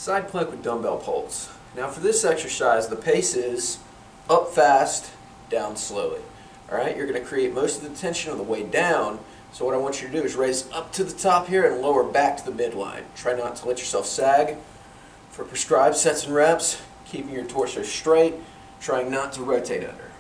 Side plank with dumbbell pulse. Now for this exercise, the pace is up fast, down slowly. Alright, you're going to create most of the tension on the way down, so what I want you to do is raise up to the top here and lower back to the midline. Try not to let yourself sag. For prescribed sets and reps, keeping your torso straight, trying not to rotate under.